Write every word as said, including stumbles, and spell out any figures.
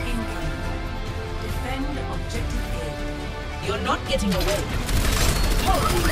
incoming. Defend objective A. You're not getting away.